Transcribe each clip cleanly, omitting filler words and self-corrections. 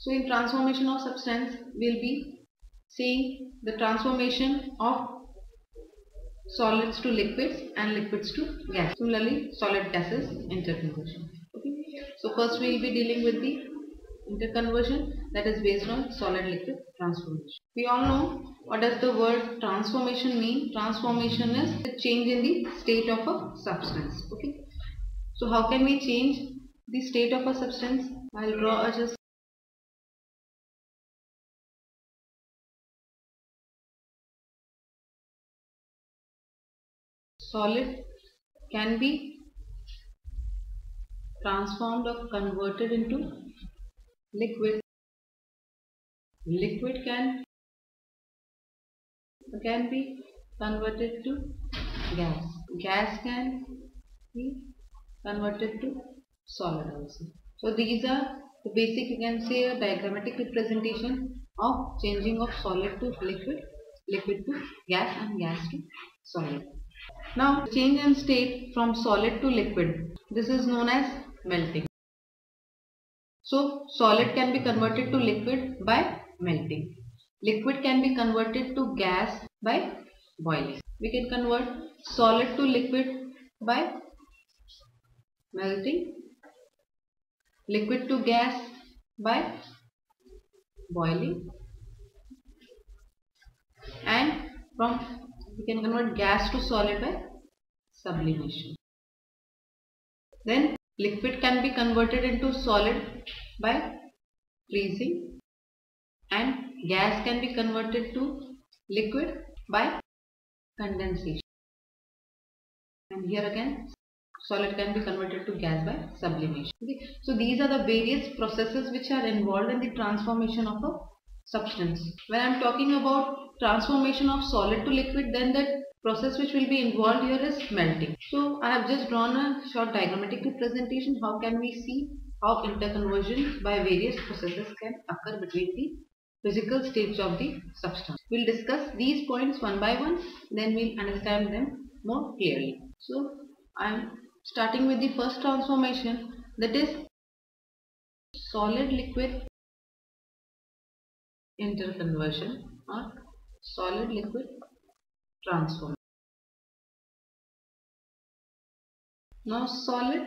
So in transformation of substance, we'll be seeing the transformation of solids to liquids and liquids to gas. Similarly, solid gases interconversion. Okay. So first we will be dealing with the interconversion, that is based on solid liquid transformation. We all know what does the word transformation mean. Transformation is the change in the state of a substance. Okay. So how can we change the state of a substance? I'll draw just solid can be transformed or converted into liquid. Liquid can be converted to gas. Gas can be converted to solid also. So these are the basic, you can say, a diagrammatic representation of changing of solid to liquid, liquid to gas, and gas to solid. Now change in state from solid to liquid, this is known as melting. So solid can be converted to liquid by melting. Liquid can be converted to gas by boiling. We can convert solid to liquid by melting, liquid to gas by boiling, and we can convert gas to solid by sublimation. Then liquid can be converted into solid by freezing, and gas can be converted to liquid by condensation. And here again solid can be converted to gas by sublimation. Okay. So these are the various processes which are involved in the transformation of a substance. When I am talking about transformation of solid to liquid, then the process which will be involved here is melting. So I have just drawn a short diagrammatic representation. How can we see how interconversion by various processes can occur between the physical states of the substance. We'll discuss these points one by one, then we'll understand them more clearly. So I am starting with the first transformation, that is solid liquid interconversion or solid liquid transformation. Now solid,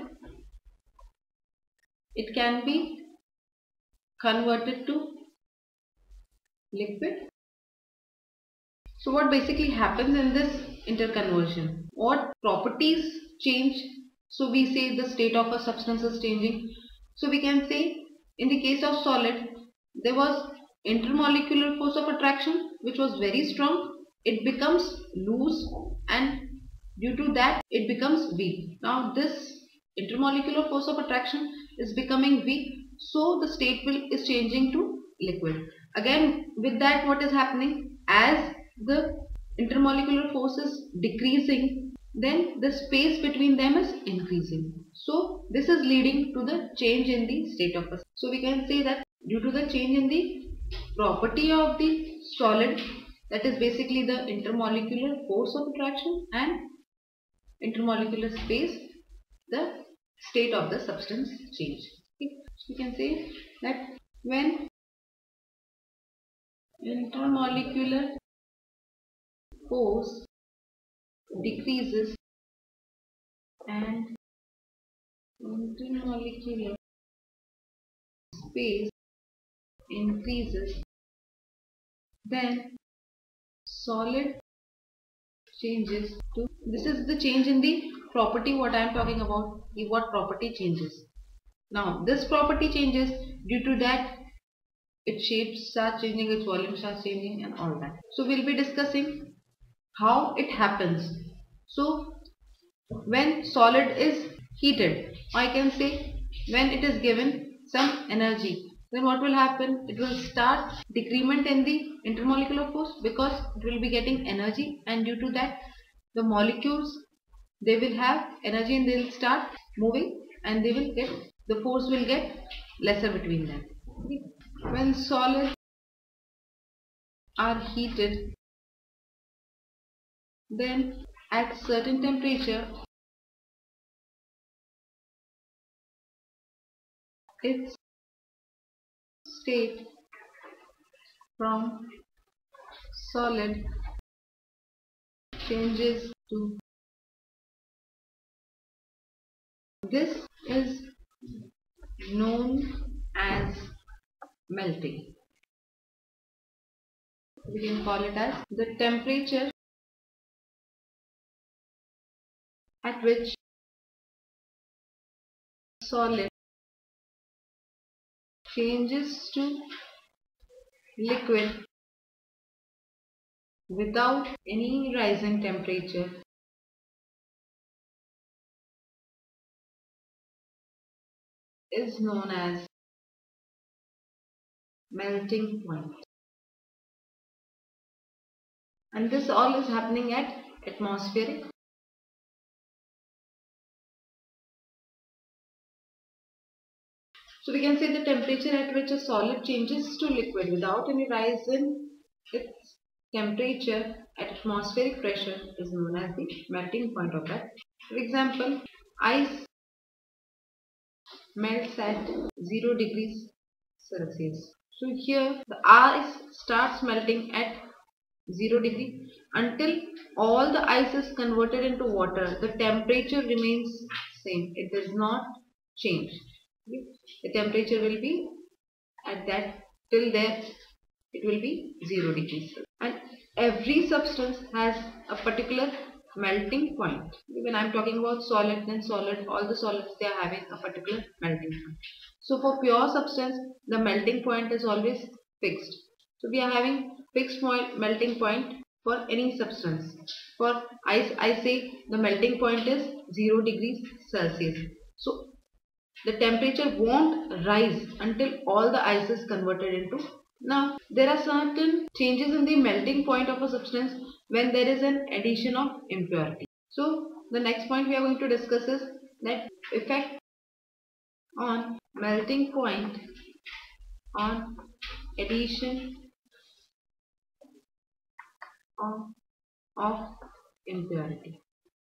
it can be converted to liquid. So what basically happens in this interconversion? What properties change? So we say the state of a substance is changing. So we can say in the case of solid, there was intermolecular force of attraction which was very strong. It becomes loose, and due to that it becomes weak. Now this intermolecular force of attraction is becoming weak, so the state is changing to liquid. Again with that, what is happening, as the intermolecular force is decreasing, then the space between them is increasing. So this is leading to the change in the state of a. So we can say that due to the change in the property of the solid, that is basically the intermolecular force of attraction and intermolecular space, the state of the substance change. Okay. So we can say that when intermolecular force decreases and intermolecular space increases, then solid changes to, this is the change in the property what I am talking about, what property changes. Now this property changes, due to that its shape starts changing, its volume starts changing, and all that. So we'll be discussing how it happens. So when solid is heated, I can say when it is given some energy, then what will happen? It will start decrement in the intermolecular force because it will be getting energy, and due to that the molecules, they will have energy and they will start moving, and they will get, the force will get lesser between them. Okay. When solids are heated, then at certain temperature its state from solid changes to. This is known as melting. We can call it as the temperature at which solid changes to liquid without any rise in temperature is known as melting point. And this all is happening at atmospheric. So we can say the temperature at which a solid changes to liquid without any rise in its temperature at atmospheric pressure is known as the melting point of that. For example, ice melts at 0 degrees Celsius. So here the ice starts melting at 0 degree until all the ice is converted into water. The temperature remains same. It does not change. Okay. The temperature will be at that till there it will be 0 degrees. And every substance has a particular melting point. When I am talking about solid, then solid, all the solids, they are having a particular melting point. So for pure substance, the melting point is always fixed. So we are having fixed melting point for any substance. For ice, I say the melting point is 0 degrees Celsius. So the temperature won't rise until all the ice is converted into. Now there are certain changes in the melting point of a substance when there is an addition of impurity. So the next point we are going to discuss is that effect on melting point on addition of impurity.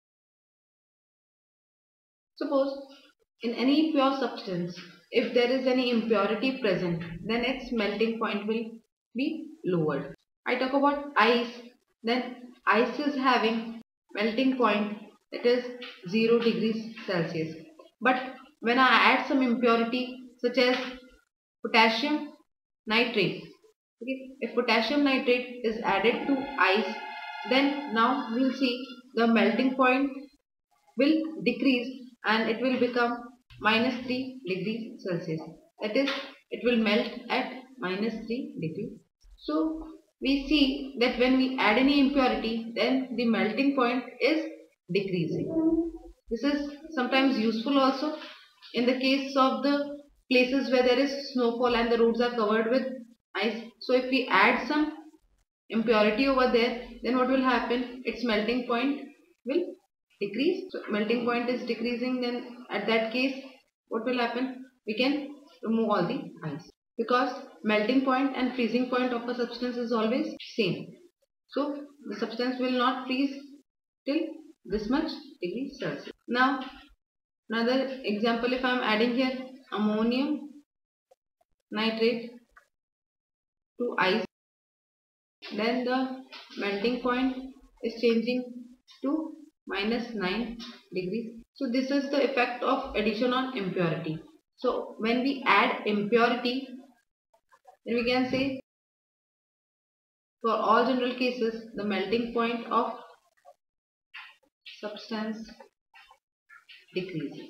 Suppose in any pure substance, if there is any impurity present, then its melting point will be lowered. I talk about ice, then ice is having melting point that is 0 degrees Celsius. But when I add some impurity such as potassium nitrate, okay, if potassium nitrate is added to ice, then now we will see the melting point will decrease and it will become minus 3 degrees Celsius. That is, it will melt at minus 3 degrees. So we see that when we add any impurity, then the melting point is decreasing. This is sometimes useful also in the case of the places where there is snowfall and the roads are covered with ice. So if we add some impurity over there, then what will happen? Its melting point will decrease. So melting point is decreasing, then at that case what will happen? We can remove all the ice, because melting point and freezing point of a substance is always same. So the substance will not freeze till this much degrees Celsius. Now another example, if I am adding here ammonium nitrate to ice, then the melting point is changing to minus 9 degrees. So this is the effect of addition on impurity. So when we add impurity, then we can say for all general cases the melting point of substance decreases.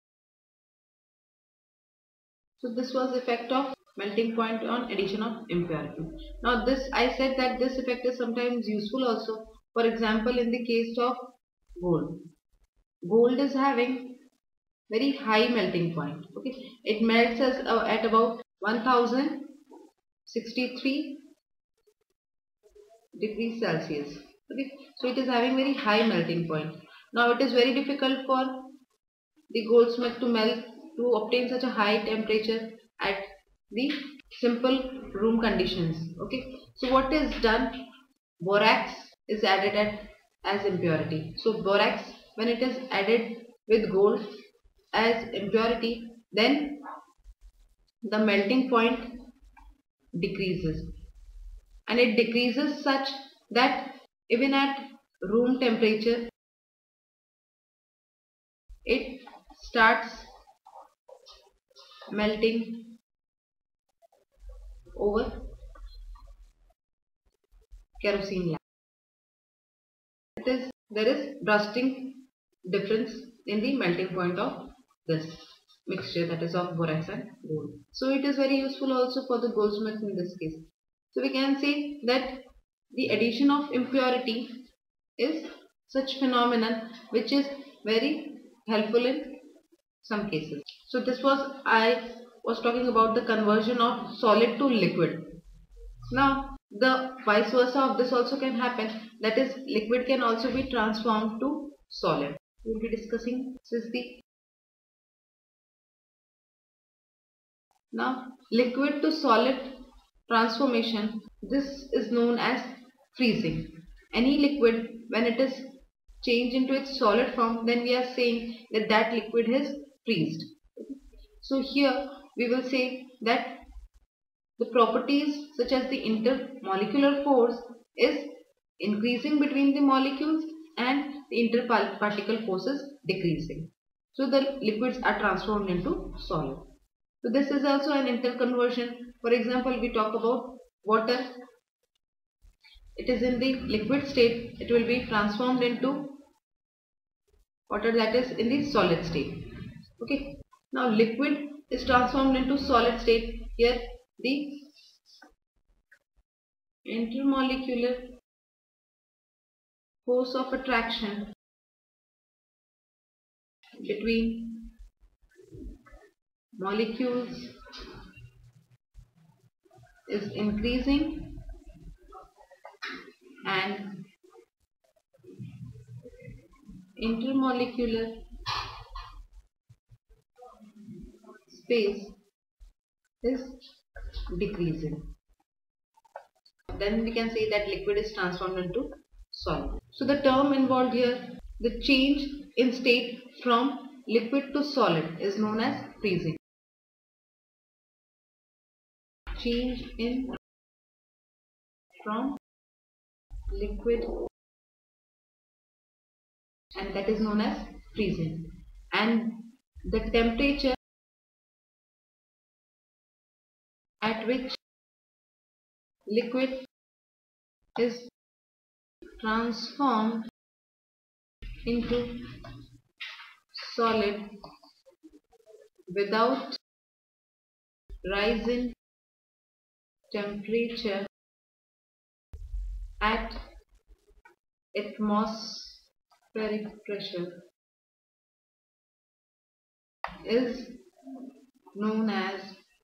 So this was the effect of melting point on addition of impurity. Now this, I said that this effect is sometimes useful also. For example, in the case of gold. Gold is having very high melting point. Okay, it melts at about 1063 degrees Celsius. Okay, so it is having very high melting point. Now it is very difficult for the goldsmith to obtain such a high temperature at the simple room conditions. Okay, so what is done? Borax is added as impurity. So borax, when it is added with gold as impurity, then the melting point decreases, and it decreases such that even at room temperature it starts melting over kerosene lamp. There is drastic difference in the melting point of this mixture, that is of borax and gold. So it is very useful also for the goldsmith in this case. So we can say that the addition of impurity is such phenomenon which is very helpful in some cases. So I was talking about the conversion of solid to liquid. Now the vice versa of this also can happen, that is liquid can also be transformed to solid. We will be discussing this is the now liquid to solid transformation. This is known as freezing. Any liquid, when it is changed into its solid form, then we are saying that that liquid is freezed. So here we will say that the properties such as the intermolecular force is increasing between the molecules and the interparticle force is decreasing. So the liquids are transformed into solid. So this is also an interconversion. For example, we talk about water. It is in the liquid state. It will be transformed into water that is in the solid state. Okay. Now liquid is transformed into solid state. Here the intermolecular force of attraction between molecules is increasing and intermolecular space is decreasing. Then we can say that liquid is transformed into solid. So the term involved here, the change in state from liquid to solid, is known as freezing. Change in from liquid, and that is known as freezing. And the temperature at which liquid is transformed into solid without rise in temperature at atmospheric pressure is known as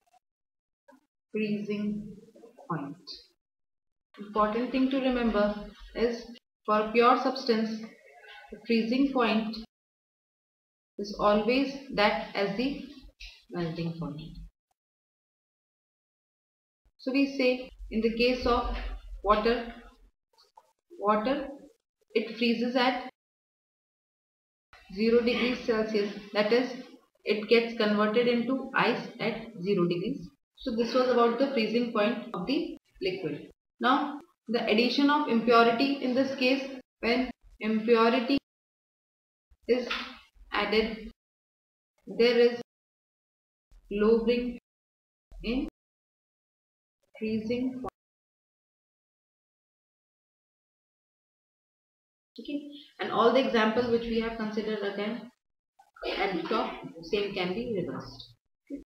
freezing point. Important thing to remember is for pure substance, the freezing point is always that as the melting point. So we say in the case of water it freezes at 0 degrees Celsius, that is it gets converted into ice at 0 degrees. So this was about the freezing point of the liquid. Now the addition of impurity in this case, when impurity is added, there is lowering in freezing point. Okay, and all the examples which we have considered again at the top, same can be reversed.